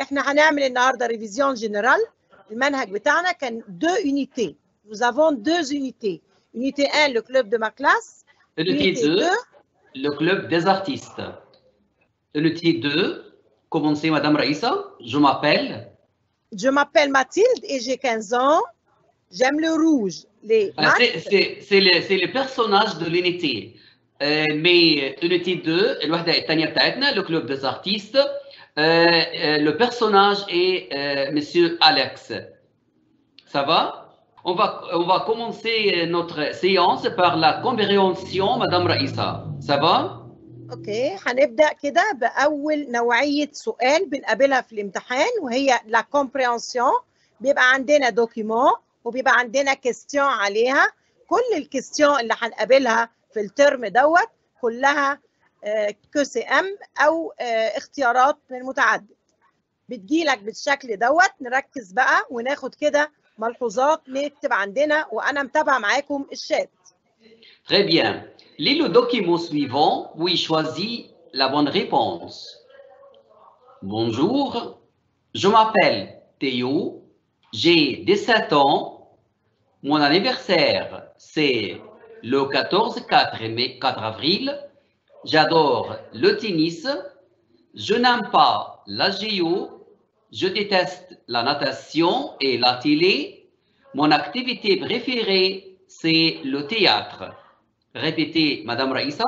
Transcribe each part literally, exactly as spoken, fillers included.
احنا هنعمل النهارده ريفيزيون جنرال. المنهج بتاعنا كان deux unités. Nous avons deux unités. Unité un, le club de ma classe. Unité deux, le club des artistes. Unité deux, commencez Madame Raïssa. Je m'appelle. Je m'appelle Mathilde et j'ai quinze ans. J'aime le rouge. Les ah, c'est le, le personnage de l'unité. Euh, mais unité deux, le club des artistes. Euh, euh, le personnage est euh, Monsieur Alex. Ça va? On va, on va commencer notre séance par la compréhension, Madame Raïssa. Ça va? اوكي هنبدا كده باول نوعيه سؤال بنقابلها في الامتحان وهي لا كومبريهنسيون. بيبقى عندنا دوكيومون وبيبقى عندنا كيستيون عليها. كل الكيستيون اللي هنقابلها في الترم دوت كلها كو سي ام او اختيارات من متعدد. بتجيلك بالشكل دوت. نركز بقى وناخد كده ملحوظات نكتب عندنا وانا متابعه معاكم الشات. Très bien. Lis le document suivant, puis choisis la bonne réponse. Bonjour, je m'appelle Théo, j'ai dix-sept ans. Mon anniversaire, c'est le quatorze quatre avril. J'adore le tennis. Je n'aime pas la géo. Je déteste la natation et la télé. Mon activité préférée, c'est le théâtre. Répétez, Madame Raïssa.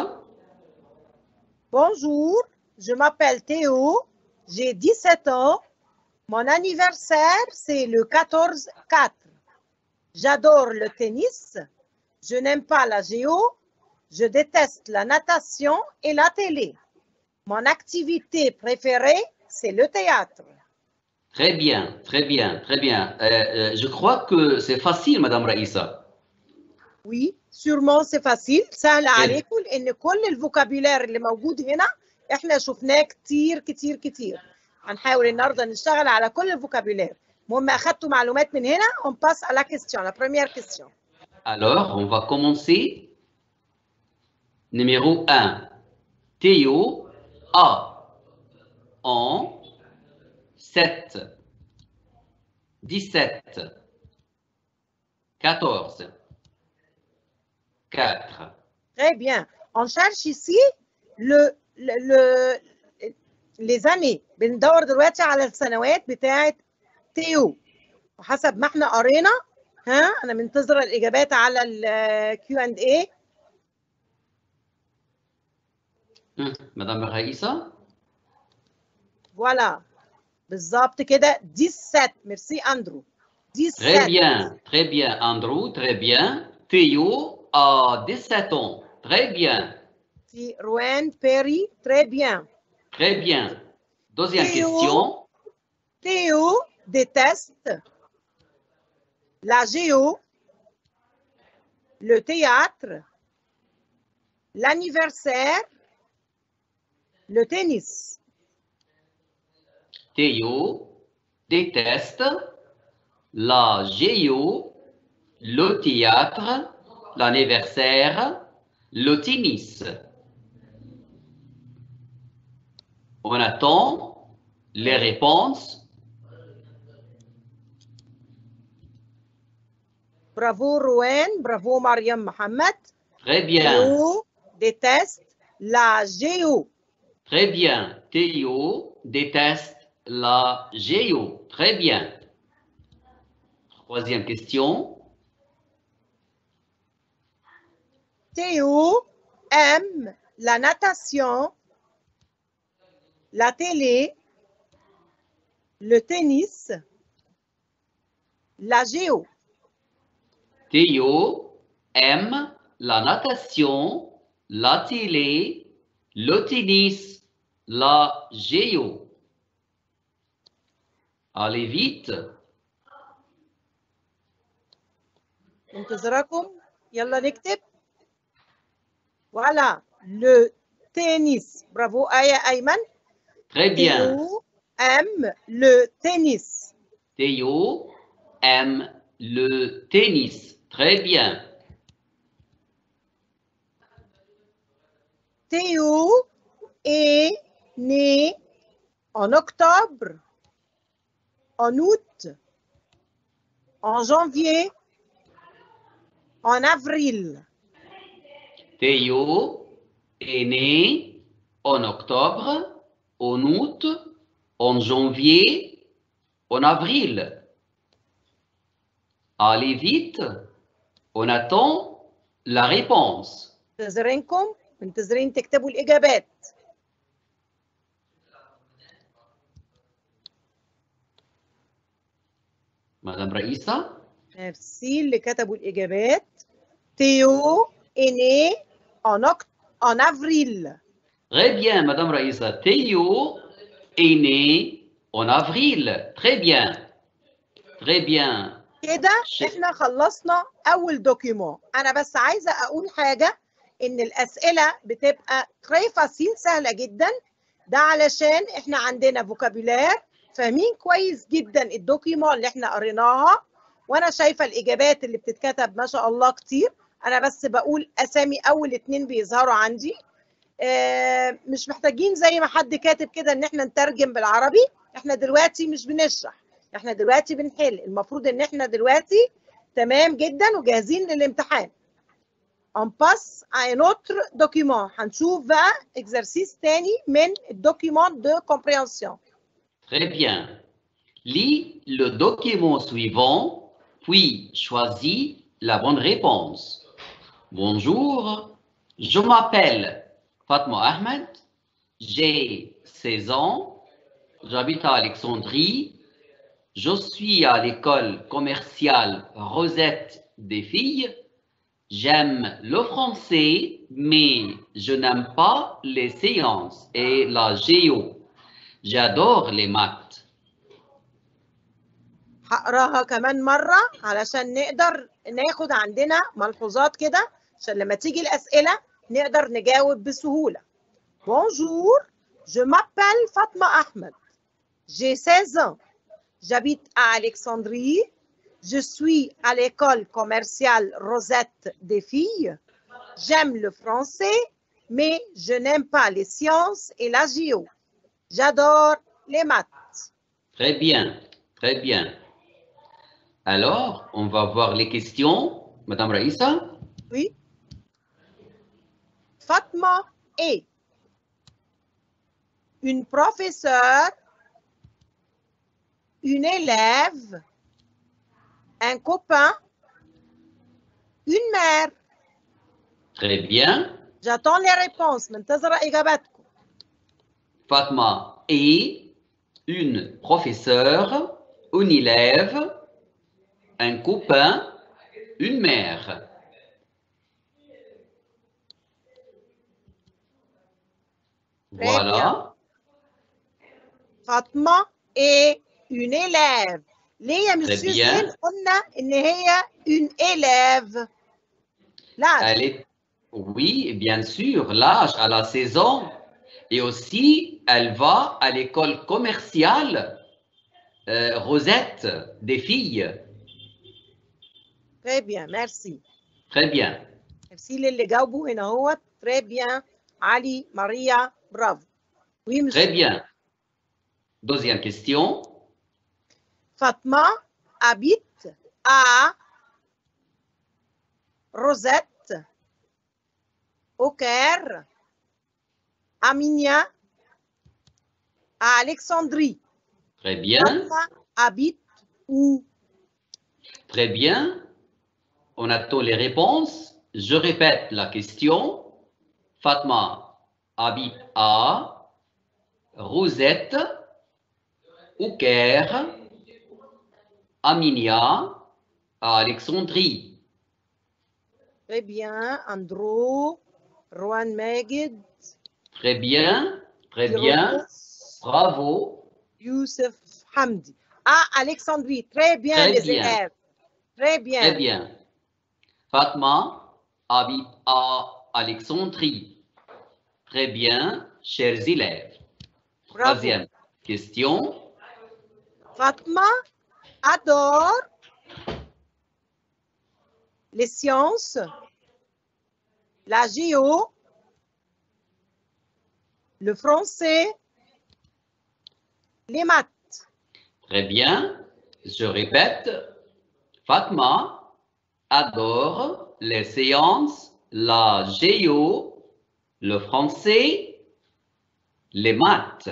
Bonjour, je m'appelle Théo, j'ai dix-sept ans. Mon anniversaire, c'est le quatorze quatre. J'adore le tennis. Je n'aime pas la géo. Je déteste la natation et la télé. Mon activité préférée, c'est le théâtre. Très bien, très bien, très bien. Euh, euh, je crois que c'est facile, Madame Raïssa. Oui, sûrement c'est facile. سهل عليكم لأن كل الفوكابيلار اللي موجود هنا احنا شفناه كتير كتير كتير. هنحاول النهارده نشتغل على كل الفوكابيلار. المهم أخدتوا معلومات من هنا. On passe à la question, la première question. Alors, on va commencer. Numéro un. Théo a en sept, dix-sept, quatorze, quatre. Très bien. On cherche ici le, le, le, les années. بندور دلوقتي على السنوات بتاعت تيو. وحسب ما احنا قرينا ها انا منتظره الاجابات على الكيو اند اي. مدام رئيسة. فوالا بالظبط كده dix-sept. ميرسي اندرو. dix-sept. Très bien, très bien Andrew, très bien. Théo a dix-sept ans. Très bien. Si Rouen Perry, très bien. Très bien. Deuxième Théo, question. Théo déteste la géo, le théâtre, l'anniversaire, le tennis. Théo déteste la géo, le théâtre, l'anniversaire, le tennis. On attend les réponses. Bravo Rouen, bravo Mariam Mohamed. Très bien. Théo déteste la géo. Très bien. Théo déteste la géo. Très bien. Troisième question. Théo aime la natation, la télé, le tennis, la géo. Théo aime la natation, la télé, le tennis, la géo. Allez vite. انتظركم. يلا نكتب. Voilà, le tennis. Bravo Aya Ayman. Très bien. Théo aime le tennis. Théo aime le tennis. Très bien. Théo est né en octobre en août, en janvier, en avril. Théo est né en octobre, en août, en janvier, en avril. Allez vite, on attend la réponse. منتظرينكم منتظرين تكتبوا الإجابات. Madame Raïssa? ميرسي اللي كتبوا الإجابات. تيو est né en, oct- en avril. Très bien, Madame Raïssa. Théo est né en avril. Très bien. Très bien. كده ش- احنا خلصنا اول دوكيومون. انا بس عايزه اقول حاجه ان الاسئله بتبقى تري فاسيل سهله جدا. ده علشان احنا عندنا فوكابولار فاهمين كويس جدا الدوكيومون اللي احنا قريناها، وانا شايفه الاجابات اللي بتتكتب ما شاء الله كتير. انا بس بقول اسامي اول اتنين بيظهروا عندي. آه مش محتاجين زي ما حد كاتب كده ان احنا نترجم بالعربي. احنا دلوقتي مش بنشرح، احنا دلوقتي بنحل. المفروض ان احنا دلوقتي تمام جدا وجاهزين للامتحان. On passe à un autre document. هنشوف بقى exercice تاني من الدوكيومون de compréhension. Très bien. Lis le document suivant, puis choisis la bonne réponse. Bonjour, je m'appelle Fatma Ahmed, j'ai seize ans, j'habite à Alexandrie, je suis à l'école commerciale Rosette des filles. J'aime le français, mais je n'aime pas les sciences et la géo. J'adore les maths. هقراها كمان مرة علشان نقدر ناخد عندنا ملحوظات كده عشان لما تيجي الأسئلة نقدر نجاوب بسهولة. Bonjour, je m'appelle Fatma Ahmed. J'ai seize ans. J'habite à Alexandrie. Je suis à l'école commerciale Rosette des filles. J'aime le français, mais je n'aime pas les sciences et la géo. J'adore les maths. Très bien, très bien. Alors, on va voir les questions. Madame Raïssa? Oui. Fatma est une professeure, une élève, un copain, une mère. Très bien. J'attends les réponses. منتظرة إجاباتكم. Fatma est une professeure, une élève, un copain, une mère. Voilà. فاطمة est une élève. ليه يا Très مسيو bien. زين قلنا إن هي une élève؟ لا Elle est, oui, bien sûr, l'âge, elle a seize ans. Et aussi, elle va à l'école commerciale euh, Rosette des filles. très bien merci. Très bien. merci للي جاوبوا هنا هو très bien. علي ماريا برافو. oui Très monsieur. bien. Deuxième question. Fatma habite à Rosette, au Caire, à Minia, à Alexandrie. Très bien. Fatma habite où? Très bien. On attend les réponses. Je répète la question. Fatma habite à Rosette, au Caire, à Minia, à Alexandrie. Très bien. Andrew, Rowan Magid, Très bien. Très bien. Bravo. Youssef Hamdi. À Alexandrie. Très bien Très les bien. élèves. Très bien. Très bien. Fatma habite à Alexandrie. Très bien, chers élèves. Bravo. Troisième question. Fatma adore les sciences, la géo, le français, les maths. Très bien. Je répète. Fatma adore les séances, la géo, le français, les maths.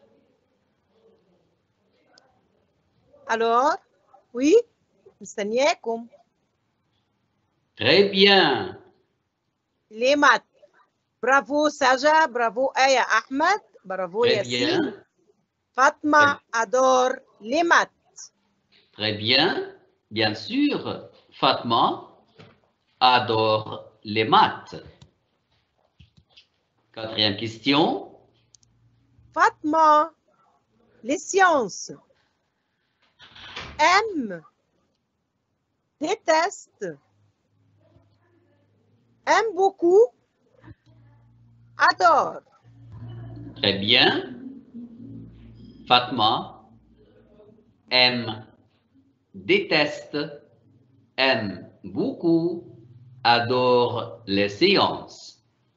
Alors, oui, مستنياكم. Très bien. Les maths. Bravo Saja, bravo Aya Ahmed, bravo Très Yassine. bien. Fatma adore les maths. Très bien. Bien sûr, Fatma adore les maths. Quatrième question. Fatma, les sciences. Aime, déteste, aime beaucoup, adore. Très bien. Fatma aime, déteste, aime beaucoup, adore les séances.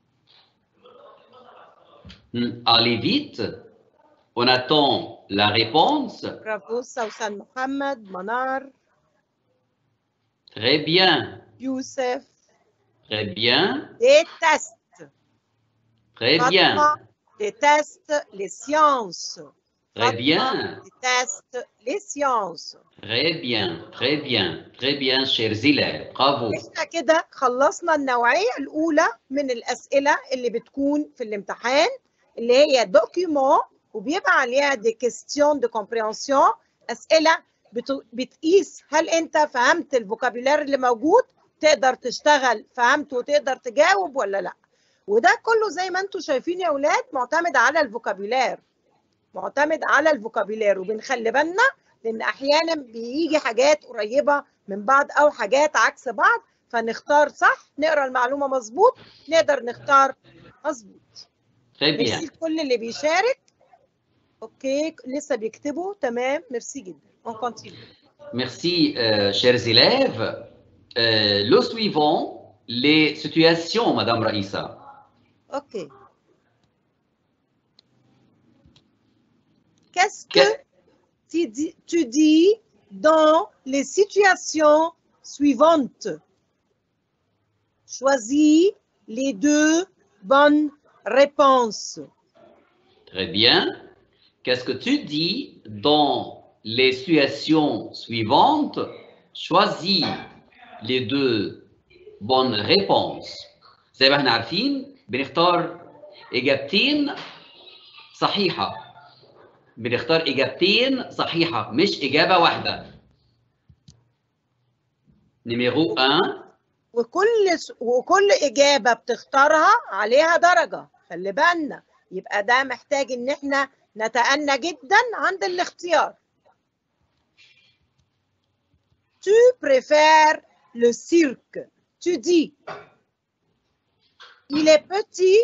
Hmm, Allez vite. On attend la réponse. Bravo Sausan Mohamed, Manar, Très bien. Youssef. Très bien. Déteste. Très Fatma bien. déteste les sciences. Très Fatma bien. déteste les sciences. Très bien. Très bien. Très bien, chers élèves. Bravo. احنا كده خلصنا النوعية الأولى من الأسئلة اللي بتكون في الامتحان اللي هي دوكيومون وبيبقى عليها دي كيستيون دي كومبريهنسيون أسئلة بت- بتقيس هل أنت فهمت الفوكابيلار اللي موجود تقدر تشتغل فهمته وتقدر تجاوب ولا لا. وده كله زي ما انتم شايفين يا أولاد معتمد على الفوكابيلار معتمد على الفوكابيلار وبنخلي بالنا لأن أحيانا بيجي حاجات قريبة من بعض أو حاجات عكس بعض فنختار صح نقرا المعلومة مظبوط نقدر نختار مظبوط. Très bien. ميرسي لكل اللي بيشارك. أوكي لسه بيكتبوا تمام ميرسي جدا. On continue. Merci, euh, chers élèves. Euh, le suivant, les situations, Madame Raïssa. أوكي. Qu'est-ce que Que- tu dis, tu dis dans les situations suivantes? Choisis les deux bonnes réponses. Très bien. Qu'est-ce que tu dis dans les situations suivantes? Choisis les deux bonnes réponses. زي ما احنا عارفين بنختار إجابتين صحيحة. بنختار إجابتين صحيحة مش إجابة واحدة. نيميرو واحد. وكل س- وكل إجابة بتختارها عليها درجة خلي بالنا يبقى ده محتاج إن احنا نتأنى جدا عند الاختيار. Tu préfères le cirque. Tu dis il est petit.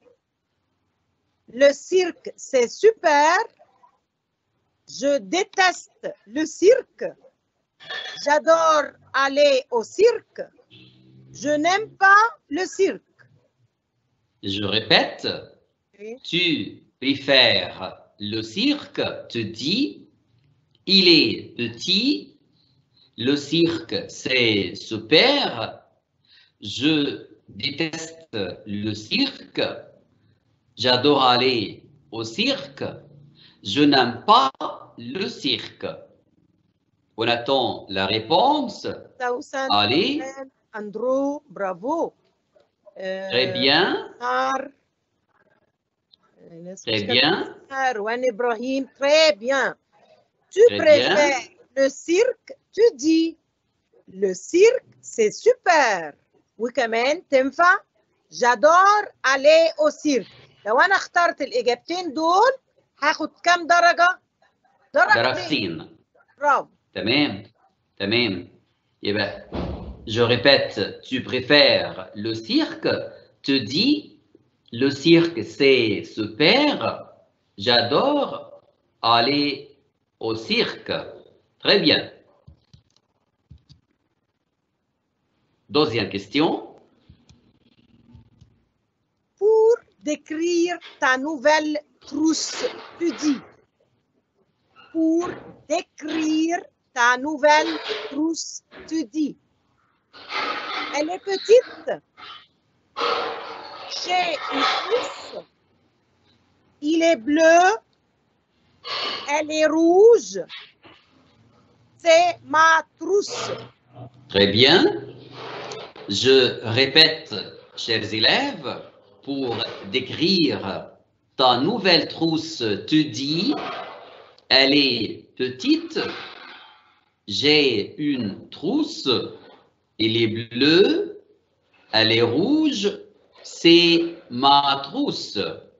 Le cirque c'est super. Je déteste le cirque. J'adore aller au cirque. Je n'aime pas le cirque. Je répète. Oui. Tu préfères le cirque, tu dis, il est petit, le cirque c'est super, je déteste le cirque, j'adore aller au cirque, je n'aime pas le cirque. On attend la réponse. Sausan, Allez, Andrew, bravo. très bien, Har, très bien, Rouane Ibrahim, très bien. Tu Très préfères bien. le cirque, tu dis le cirque c'est super. وكمان تنفع j'adore aller au cirque. لو أنا اخترت الإجابتين دول هاخد كام درجة؟ درجتين. درجتين. برافو. تمام تمام يبقى je répète tu préfères le cirque te dis le cirque c'est super j'adore aller au cirque très bien deuxième question Pour décrire ta nouvelle trousse, tu dis pour décrire ta nouvelle trousse, tu dis. Elle est petite. J'ai une trousse. Il est bleu. Elle est rouge. C'est ma trousse. Très bien. Je répète, chers élèves, pour décrire ta nouvelle trousse, tu dis, elle est petite, j'ai une trousse, elle est bleue, elle est rouge, c'est ma trousse.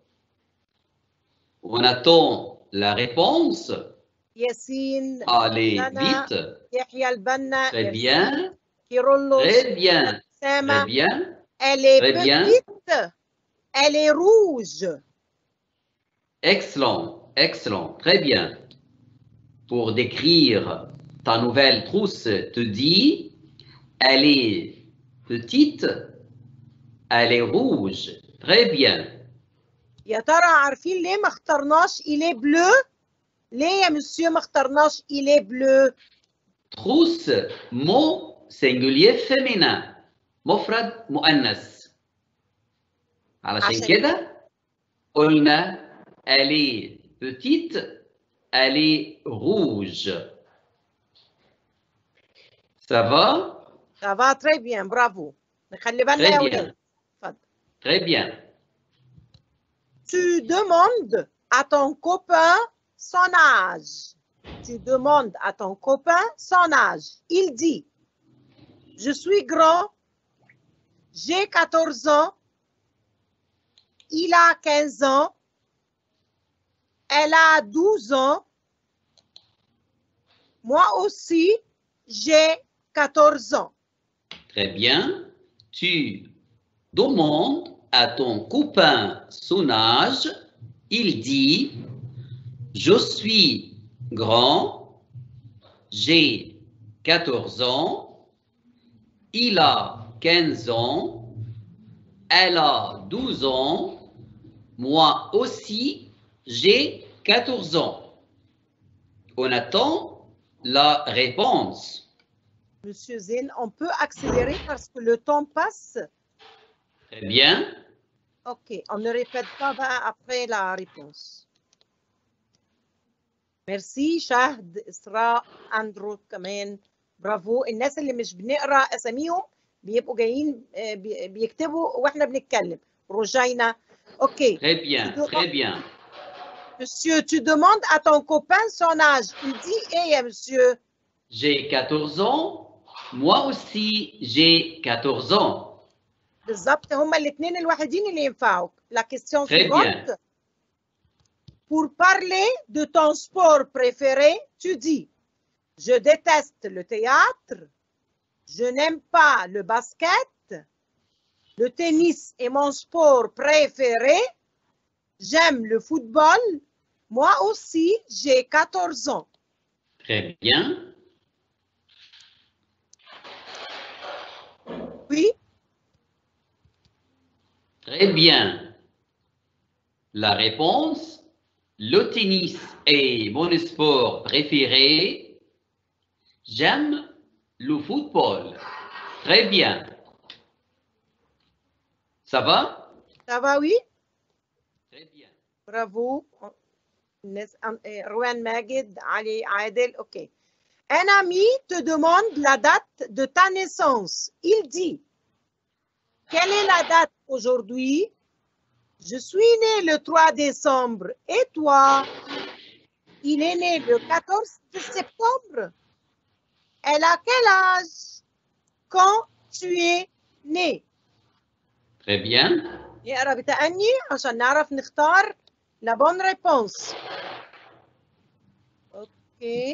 On attend la réponse. Yassine, Allez Nana, vite. Yahya al-Banna, Très bien. Kirollos, Très bien. Sama. Très bien. Elle est Très bien. petite. Elle est rouge. Excellent. Excellent. Très bien. Pour décrire ta nouvelle trousse, te dis, elle est petite, elle est rouge. Très bien. يا ترى عارفين ليه ما اخترناش il est bleu؟ ليه يا مسيو ما اخترناش il est bleu؟ trousse, mot singulier féminin. مفرد مؤنث. علشان عشان كده قلنا elle est petite, elle est rouge. Ça va? Ça va très bien, bravo. نخلي بالنا Très يا bien. ولاد. اتفضل. Très bien. Tu demandes à ton copain son âge. Tu demandes à ton copain son âge. Il dit, je suis grand, j'ai quatorze ans, il a quinze ans, elle a douze ans, moi aussi, j'ai quatorze ans. Très bien. Tu demandes à ton copain son âge. Il dit, je suis grand, j'ai quatorze ans, il a quinze ans, elle a douze ans, moi aussi, j'ai quatorze ans. On attend la réponse. Monsieur Zine, on peut accélérer parce que le temps passe. Très bien. Ok, on ne répète pas après la réponse. Merci شهد إسراء أندرو كمان برافو. الناس اللي مش بنقرا أساميهم بيبقوا جايين بيكتبوا واحنا بنتكلم. روجينا. Ok. Très bien, très bien. Monsieur, tu demandes à ton copain son âge. Il dit, hé, hey, monsieur. J'ai quatorze ans. Moi aussi, j'ai quatorze ans. بالضبط هما الاثنين الوحيدين اللي ينفعوك. La question Très suivante. bien. Pour parler de ton sport préféré, tu dis, je déteste le théâtre, je n'aime pas le basket, le tennis est mon sport préféré, j'aime le football, moi aussi j'ai quatorze ans. Très bien. Oui. Très bien. La réponse, le tennis est mon sport préféré. J'aime le football. Très bien. Ça va? Ça va, oui? Très bien. Bravo. Rouen Magid, Ali Adel, ok. Un ami te demande la date de ta naissance. Il dit, quelle est la date aujourd'hui? Je suis né le trois décembre. Et toi? Il est né le quatorze septembre. Elle a quel âge quand tu es né? Très bien. نقرا بتأني عشان نعرف نختار la bonne réponse. Ok.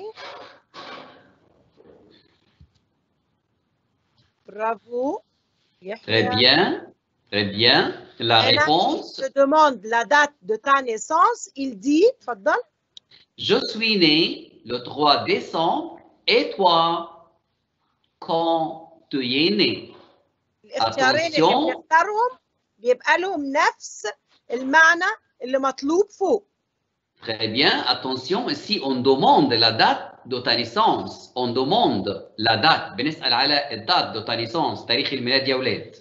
Bravo. Très bien. Très bien. La Un réponse. ami te demande la date de ta naissance. Il dit, تفضل. Je suis né le trois décembre. Et toi, quand tu es né? الاختيارين اللي Attention. بنختارهم بيبقى لهم نفس المعنى اللي مطلوب فوق. Très bien. Attention, ici, on demande la date de ta naissance. On demande la date. بنسأل على الدate de ta naissance. تاريخ الميلاد يا أولاد.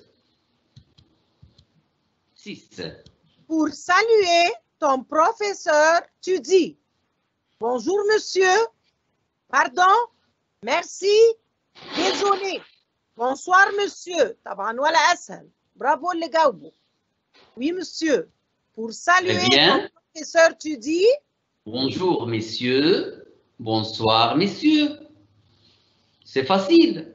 six. Pour saluer ton professeur, tu dis bonjour monsieur, pardon, merci, désolé, bonsoir monsieur. طبعا ولا أسهل. برافو اللي جاوبه. Oui monsieur. Pour saluer ton professeur, tu dis bonjour messieurs, bonsoir messieurs. C'est facile.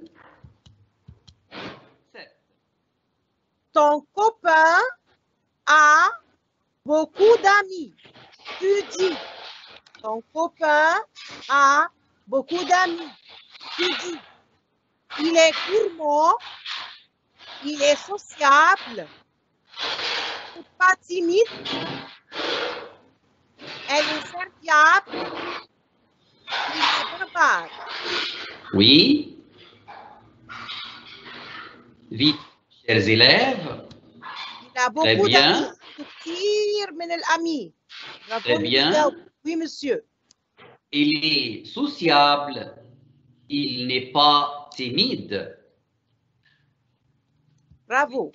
Ton copain a beaucoup d'amis. Tu dis ton copain a beaucoup d'amis. Tu dis il est gourmand, il est sociable, il n'est pas timide, elle est serviable, il est bavard. Oui. Vite, chers élèves. Il a beaucoup d'amis. كثير من الأمي. Très bien. Oui, monsieur. Il est sociable. Il n'est pas timide. Bravo.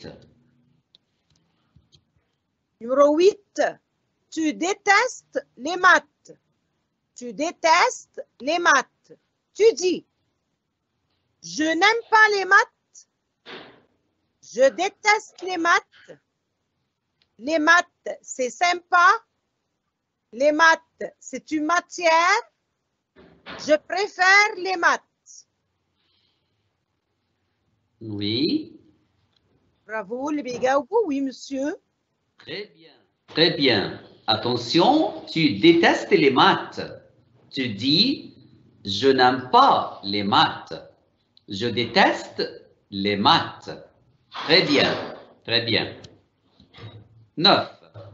Numéro huit. Tu détestes les maths. Tu détestes les maths. Tu dis, je n'aime pas les maths. Je déteste les maths. Les maths, c'est sympa. Les maths, c'est une matière. Je préfère les maths. Oui. Bravo, les bigaubo. Oui, monsieur. Très bien. Très bien. Attention, tu détestes les maths. Tu dis, je n'aime pas les maths. Je déteste les maths. Très bien. Très bien. neuf.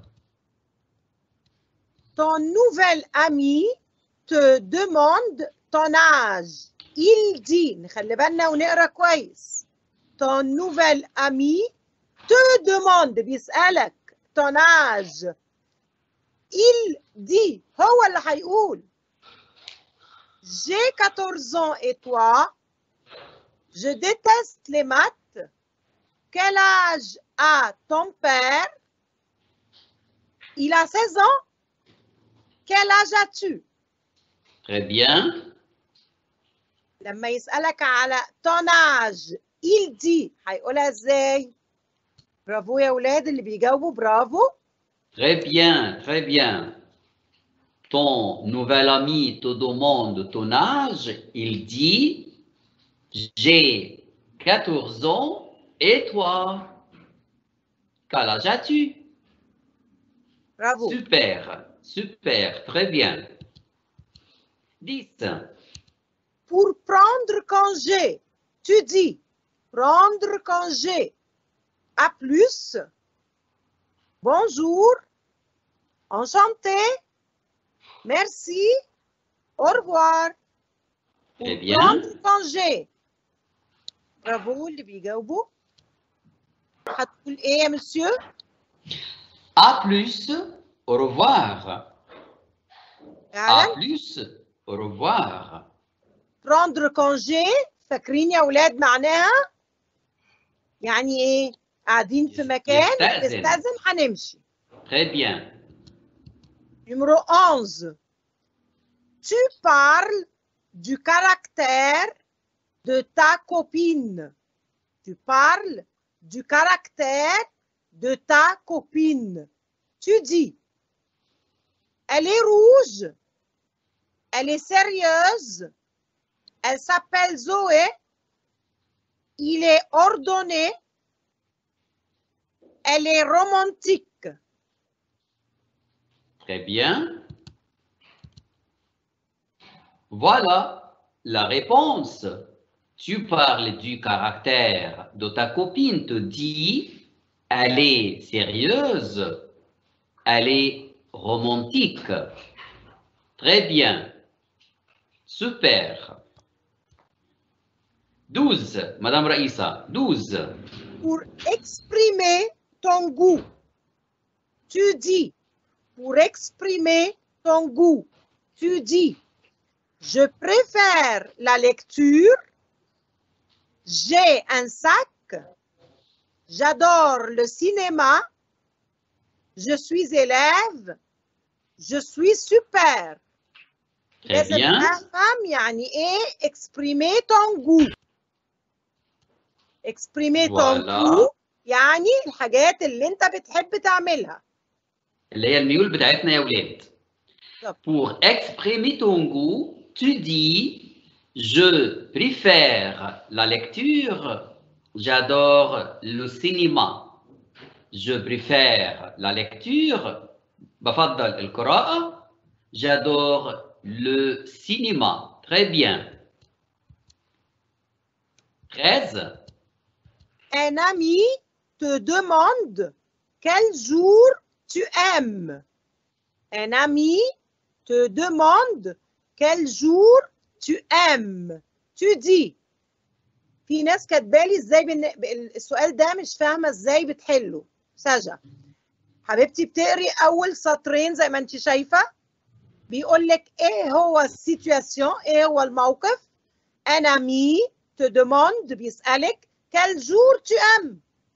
Ton nouvel ami te demande ton âge. Il dit, نخلي بالنا ونقرا كويس. Ton nouvel ami te demande, بيسألك ton âge. Il dit, هو اللي هيقول. J'ai quatorze ans et toi? Je déteste les maths. Quel âge a ton père? Il a seize ans. Quel âge as-tu? Très bien. لما يسألك على ton âge, il dit هيقولها ازاي؟ برافو يا ولاد اللي بيجاوبوا برافو. Très bien, très bien. Ton nouvel ami te demande ton âge. Il dit, j'ai quatorze ans et toi? Quel âge as-tu? Bravo. Super, super, très bien. dix. Pour prendre congé, tu dis prendre congé. À plus. Bonjour. Enchanté. Merci. Au revoir. Pour Très bien. prendre congé. برافو اللي بيجاوبوا. هتقول ايه يا monsieur? À plus, au revoir. À فعلا plus, au revoir. prendre congé فاكرين يا اولاد معناها؟ يعني ايه؟ قاعدين في مكان يستأذن. نستأذن هنمشي. Très bien. Numéro onze. Tu parles du caractère de ta copine. Tu parles du caractère de ta copine. Tu dis, elle est rouge, elle est sérieuse, elle s'appelle Zoé, il est ordonné, elle est romantique. Très bien. Voilà la réponse. Tu parles du caractère de ta copine, te dit, elle est sérieuse, elle est romantique. Très bien. Super. douze, Madame Raïssa, douze. Pour exprimer ton goût, tu dis, pour exprimer ton goût. Tu dis, je préfère la lecture. J'ai un sac. J'adore le cinéma. Je suis élève. Je suis super. Très bien. أفهم يعني إيه exprimer ton goût. exprimer ton Voilà. goût يعني الحاجات اللي أنت بتحب تعملها. اللي هي الميول بتاعتنا يا ولاد. بالظبط. Pour exprimer ton goût, tu dis je préfère la lecture, j'adore le cinéma. Je préfère la lecture, بفضل القراءة. J'adore le cinéma. Très bien. treize. Un ami te demande quel jour tu aimes. Un ami te demande quel jour tu aimes. Tu dis. في ناس كاتبالي ازاي بن... السؤال ده مش فاهمه ازاي بتحله. سجا حبيبتي بتقري اول سطرين زي ما انت شايفه، بيقول لك ايه هو السيتواسيون، ايه هو الموقف. ان امي te demande بيسالك quel jour tu aimes.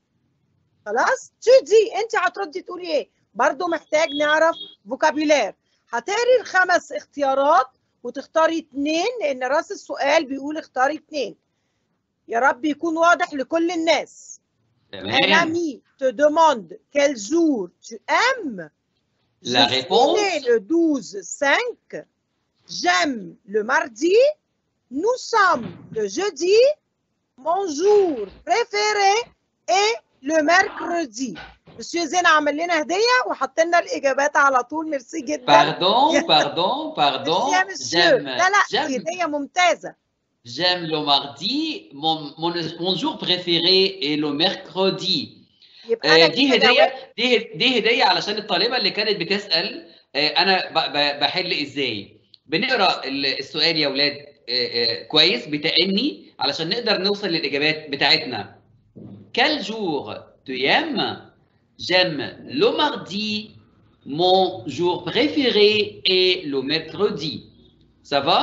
خلاص tu dis انت هتردي تقولي ايه. برضو محتاج نعرف فوكابيلير. هتقري الخمس اختيارات وتختاري اتنين لان راس السؤال بيقول اختاري اتنين. يا رب يكون واضح لكل الناس. Un ami te demande quel jour tu aimes. La Je réponse. suis né le douze cinq. J'aime le mardi. Nous sommes le jeudi. Mon jour préféré est le mercredi. Monsieur زين عمل لنا هدية وحط لنا الإجابات على طول. ميرسي جدا. Pardon, pardon, pardon. يا مسيو. لا لا j'aime, هدية ممتازة. J'aime le mardi. Mon, mon, mon jour préféré est le mercredi. يبقى دي هدية دي دي هدية علشان الطالبة اللي كانت بتسأل أنا بحل إزاي. بنقرأ السؤال يا ولاد كويس بتأني علشان نقدر نوصل للإجابات بتاعتنا. Quel jour tu aimes? J'aime le mardi. Mon jour préféré est le mercredi. Ça va?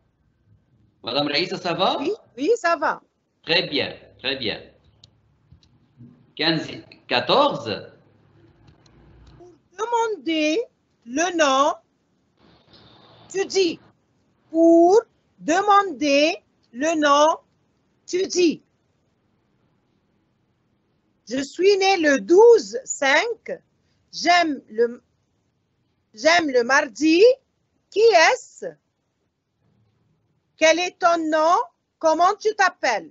Madame Raïssa, ça va? Oui, oui, ça va. Très bien, très bien. quinze, quatorze. Pour demander le nom, tu dis. Pour demander le nom, tu dis. Je suis né le douze cinq. J'aime le, j'aime le mardi. Qui est-ce? Quel est ton nom? Comment tu t'appelles?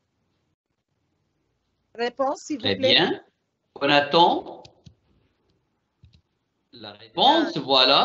Réponse, s'il vous plaît. Très bien. On attend la réponse. Voilà.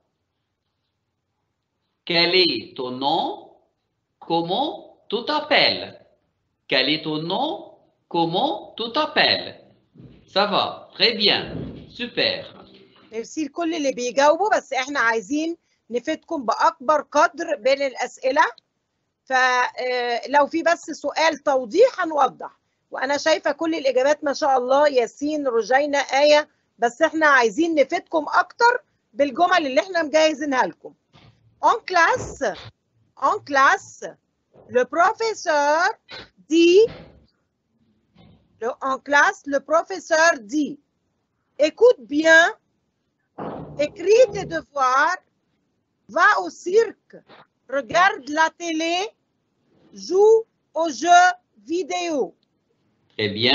Quel est ton nom? Comment tu t'appelles? Quel est ton nom? Comment tu t'appelles? Ça va. Très bien. Super. ميرسي لكل اللي بيجاوبوا، بس احنا عايزين نفيدكم بأكبر قدر بين الأسئلة. فلو في بس سؤال توضيح هنوضح. وأنا شايفة كل الإجابات ما شاء الله، ياسين، رجينا، آية، بس احنا عايزين نفيدكم أكتر بالجمل اللي احنا مجهزينها لكم. En classe, en classe, le professeur dit, le, en classe, le professeur dit, écoute bien, écris tes devoirs, va au cirque, regarde la télé, joue aux jeux vidéo. Très bien.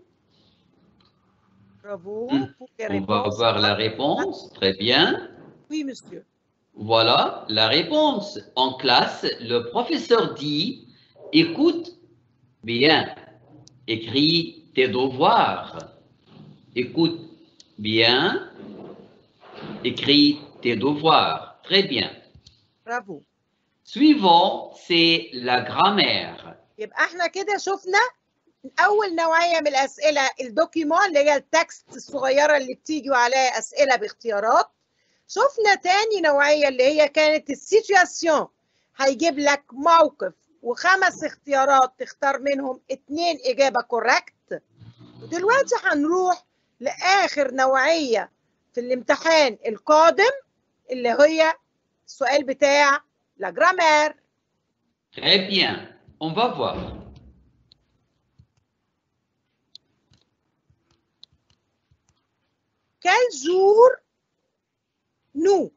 Bravo. Pour les On réponses. va voir la réponse. Très bien. Oui, monsieur. Voilà la réponse. En classe, le professeur dit, écoute bien, écris tes devoirs. Écoute bien, écris tes devoirs. Très bien. Bravo. Suivant, c'est la grammaire. يبقى احنا كده شفنا اول نوعيه من الاسئله الدوكيمون اللي هي التكست الصغيره اللي بتيجي وعليها اسئله باختيارات. شفنا تاني نوعيه اللي هي كانت السيتواسيون، هيجيب لك موقف وخمس اختيارات تختار منهم اتنين اجابه كوريكت. ودلوقتي هنروح لاخر نوعيه في الامتحان القادم اللي هي السؤال بتاع لا جرامير. Très bien. On va voir. Quel jour nous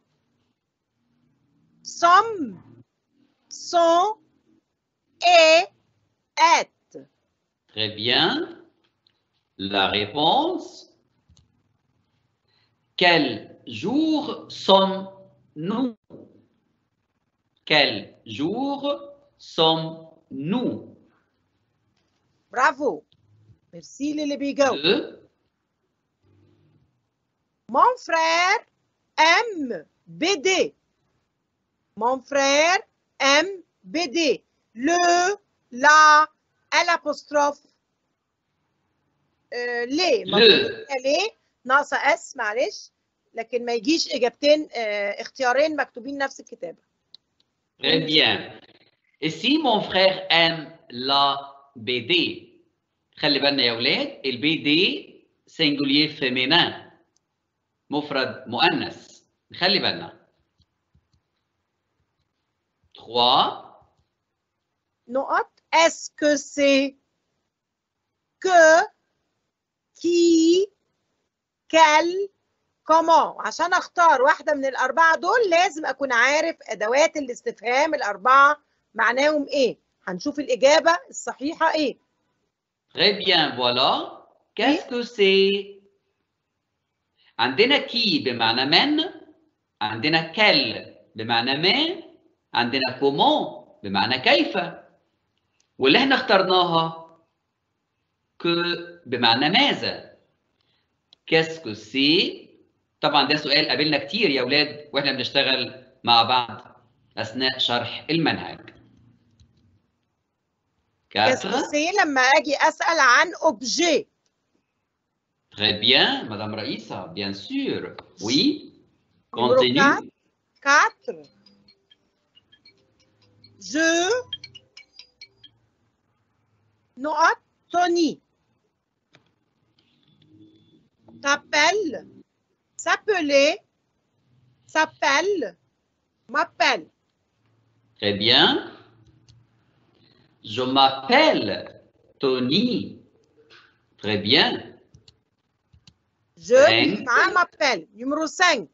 sommes, sont et êtes? Très bien. La réponse. Quel jour sommes-nous? Quel jour sommes-nous? برافو. ميرسي للي بيجاوب. Le Mon frère aime B D. Mon frère aime B D. Le, la, l'apostrophe. Euh, ليه؟ Le. ليه؟ ناقصة اس معلش، لكن ما يجيش اجابتين اه اختيارين مكتوبين نفس الكتابة. Très bien. Et si mon frère aime la B D? خلي بالنا يا ولاد، البي دي singulier féminin مفرد مؤنث، خلي بالنا. trois. نقط. Est-ce que c'est que, qui, quel, comment؟ عشان اختار واحدة من الأربعة دول لازم أكون عارف أدوات الاستفهام الأربعة معناهم إيه. هنشوف الإجابة الصحيحة إيه. Très bien, voilà. Qu'est-ce que c'est? عندنا qui بمعنى من، عندنا quel بمعنى ما، عندنا comment بمعنى كيف، واللي احنا اخترناها que بمعنى ماذا. Qu'est-ce que c'est؟ طبعا ده سؤال قابلنا كتير يا اولاد واحنا بنشتغل مع بعض اثناء شرح المنهج. Qu'est-ce que c'est لما اجي اسال عن objet؟ Très bien, Madame Raïssa, bien sûr. Oui. Numéro Continue. quatre. Je نقط Tony. T'appelles, s'appeler, s'appelle, m'appelle. Très bien. Je m'appelle Tony. Très bien. Je m'appelle. Numéro cinq.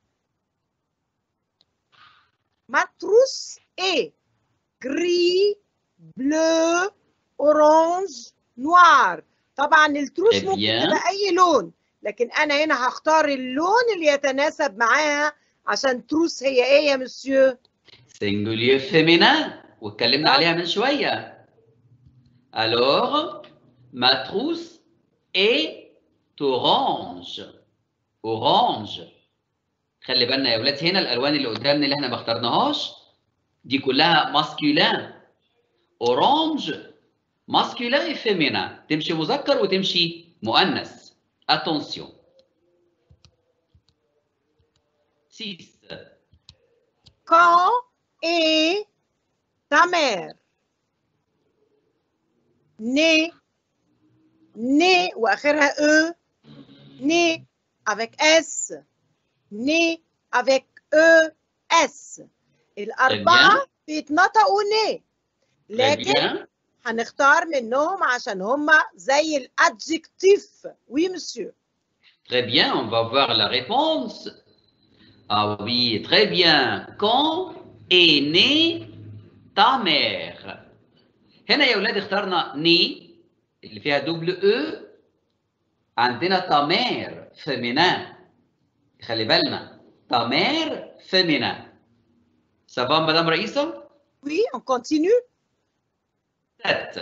Ma trousse est gris, bleu, orange, noir. طبعا التروس ممكن تبقى اي لون، لكن انا هنا هختار اللون اللي يتناسب معاها عشان تروس هي ايه يا مسيو؟ singulier féminin واتكلمنا عليها من شويه. Alors ma trousse est orange. orange. خلي بالنا يا ولاد هنا الالوان اللي قدامنا اللي احنا ما اخترناهاش دي كلها ماسكولين. orange masculin et féminin تمشي مذكر وتمشي مؤنث. attention. six. Quand est ta mère née? née واخرها e. née avec s. née avec e s. الاربعه بيتنطقوا ني، لكن هنختار منهم عشان هم زي الادجكتيف. Oui, monsieur. Très bien, on va voir la réponse. Ah oui, très bien. Quand est née ta mère? هنا يا ولاد اخترنا ني اللي فيها دبل او. عندنا ta mère féminin. خلي بالنا ta mère féminin. Ça va, Madame Raïssa? Oui, on continue. sept.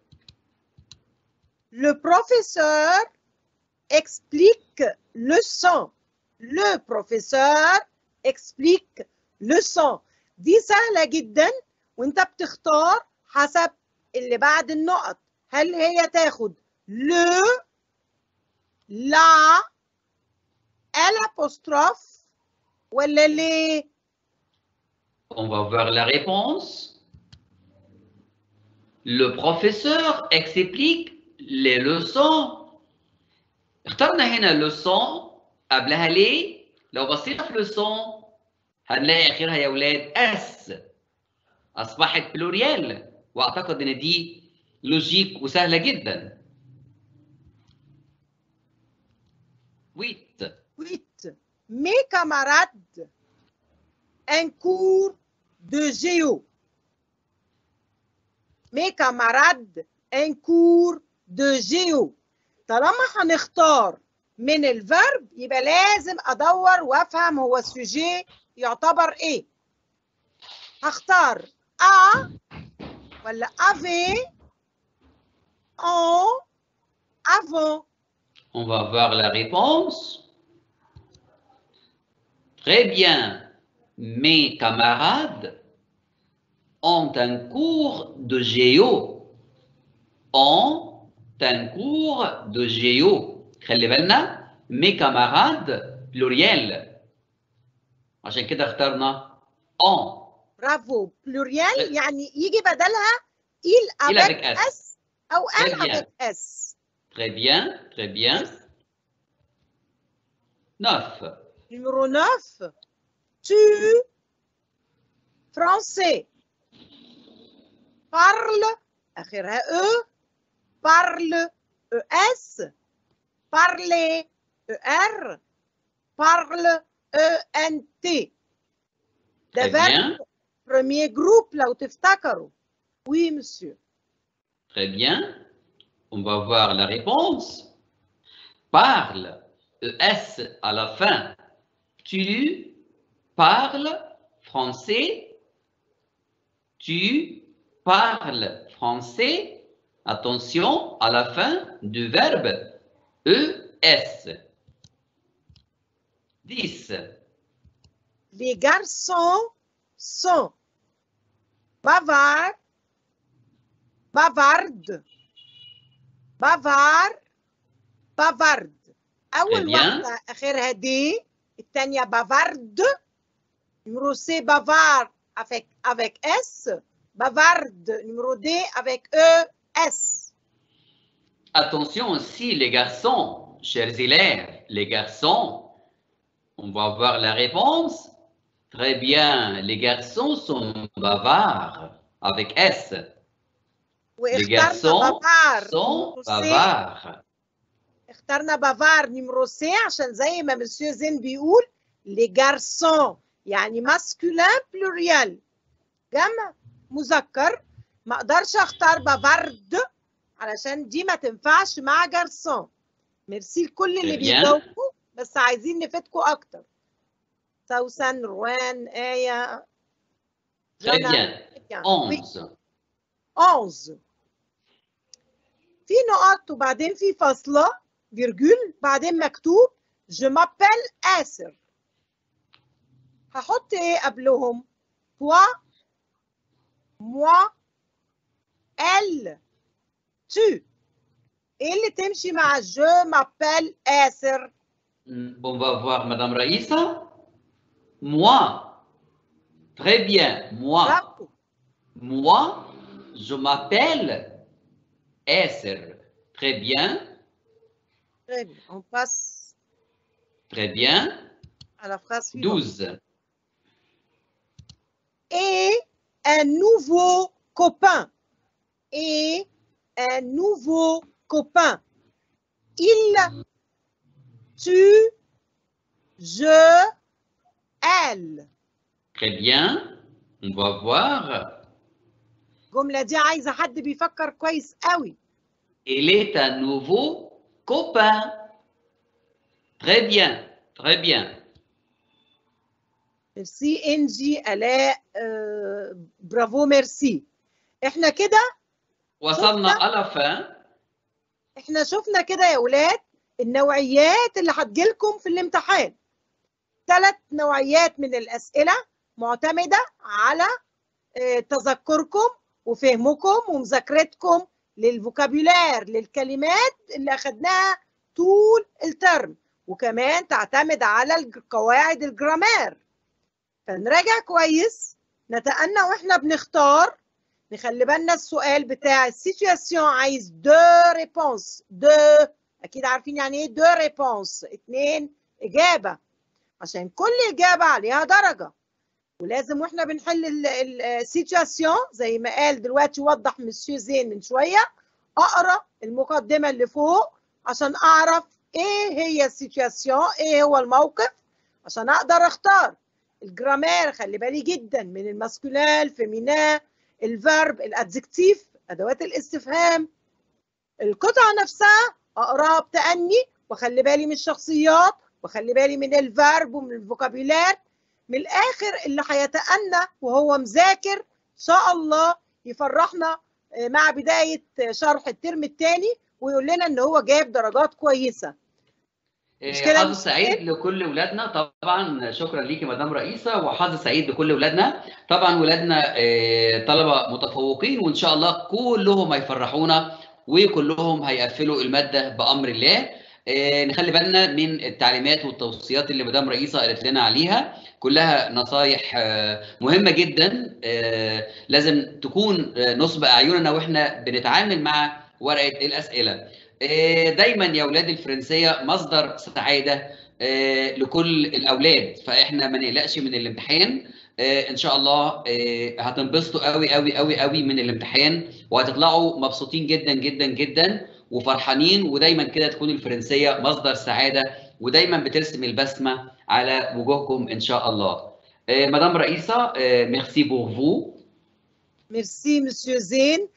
Le professeur explique leçon. Le professeur explique leçon. دي سهلة جدا وانت بتختار حسب اللي بعد النقط. هل هي تاخد le, la, l'apostrophe ولا les؟ On va voir la réponse. Le professeur explique les leçons. اخترنا هنا leçon قبلها ليه؟ لو بصينا في leçon هنلاقي اخرها يا اولاد اس اصبحت بلوريال، واعتقد ان دي لوجيك وسهله جدا. huit. huit. Mes camarades, un cours de géo. Mes camarades, un cours de géo. طالما هنختار من الفيرب يبقى لازم ادور وافهم هو السوجي يعتبر ايه. هختار ا ولا افي ان avant. On va voir la réponse. Très bien. Mes camarades ont un cours de géo. Ont un cours de géo. خلي بالنا mes camarades pluriel. عشان كده اخترنا en. برافو. بلوريال يعني يجي بدلها il Il avec avec s S. او Très elle bien. avec s. Très bien, très bien. neuf. Numéro neuf. Tu, français, parle, آخرها E, parle, es, parler, er, parle, ent. ده Très bien. verbe premier groupe لو تفتكروا. Oui, monsieur. Très bien. On va voir la réponse. Parle, es à la fin. Tu parles français. Tu parles français. Attention à la fin du verbe es. dix. Les garçons sont bavards, bavardes, bavard, bavarde. أول واحدة آخرها دي، الثانية بافارد. numéro C bavard avec avec S. bavarde numéro D avec E S. Attention aussi les garçons, chers élèves, les garçons. On va voir la réponse. Très bien, les garçons sont bavards avec S. Les garçons sont bavards. اخترنا بافار نيمرو سي عشان زي ما مسيو زين بيقول لي جارسون يعني ماسكولين بلوريال جمع مذكر. ما اقدرش اختار بافارد علشان دي ما تنفعش مع جارسون. ميرسي لكل اللي بيجاوبوا، بس عايزين نفيدكم اكتر. سوسن، روان، آية، Très bien. onze. onze. في نقط وبعدين في فاصلة فيرجول بعدين مكتوب je m'appelle آسر. هحط ايه قبلهم؟ toi, moi, elle, tu. ايه اللي تمشي مع je m'appelle آسر؟ On va voir Madame Raïssa. Moi. Très bien. Moi. Bravo. Moi, je m'appelle Esser. Très bien. Très bien. On passe Très bien. à la phrase suivante. douze. Et un nouveau copain. Et un nouveau copain. Il, tu, je, elle. Très bien. On va voir. الجملة دي عايزة حد بيفكر كويس قوي. Il est un nouveau copain. Très bien. Très bien. ميرسي انجي الاء. آه برافو ميرسي. احنا كده وصلنا على fin. احنا شفنا كده يا اولاد النوعيات اللي هتجيلكم في الامتحان. ثلاث نوعيات من الاسئله معتمده على آه تذكركم وفهمكم ومذاكرتكم للفوكابولار للكلمات اللي اخدناها طول الترم، وكمان تعتمد على قواعد الجرامار. فنراجع كويس، نتأنى واحنا بنختار. نخلي بالنا السؤال بتاع السيتواسيون عايز دو ريبونس. دو اكيد عارفين يعني ايه دو ريبونس، اتنين اجابه، عشان كل اجابه عليها درجه. ولازم واحنا بنحل السيتواسيون زي ما قال دلوقتي وضح مسيو زين من شويه، اقرا المقدمه اللي فوق عشان اعرف ايه هي السيتواسيون، ايه هو الموقف، عشان اقدر اختار. الجرامير خلي بالي جدا من الماسكولين، الفيمينان، الفيرب، الادجكتيف، ادوات الاستفهام. القطعه نفسها اقراها بتأني واخلي بالي من الشخصيات واخلي بالي من الفيرب ومن الفوكابيلار. من الاخر اللي هيتأنى وهو مذاكر ان شاء الله يفرحنا مع بدايه شرح الترم الثاني ويقول لنا ان هو جايب درجات كويسه. حظ سعيد لكل اولادنا طبعا. شكرا ليكي مدام رئيسه، وحظ سعيد لكل اولادنا طبعا. ولادنا طلبه متفوقين وان شاء الله كلهم هيفرحونا وكلهم هيقفلوا الماده بامر الله. نخلي بالنا من التعليمات والتوصيات اللي مدام رئيسه قالت لنا عليها، كلها نصايح مهمه جدا لازم تكون نصب اعيننا واحنا بنتعامل مع ورقه الاسئله. دايما يا اولاد الفرنسيه مصدر سعاده لكل الاولاد، فاحنا ما نقلقش من الامتحان. ان شاء الله هتنبسطوا قوي قوي قوي قوي من الامتحان وهتطلعوا مبسوطين جدا جدا جدا وفرحانين، ودايما كده تكون الفرنسيه مصدر سعاده ودايما بترسم البسمه على وجوهكم ان شاء الله. مدام رئيسه، ميرسي بور فو. ميرسي مسيو زين.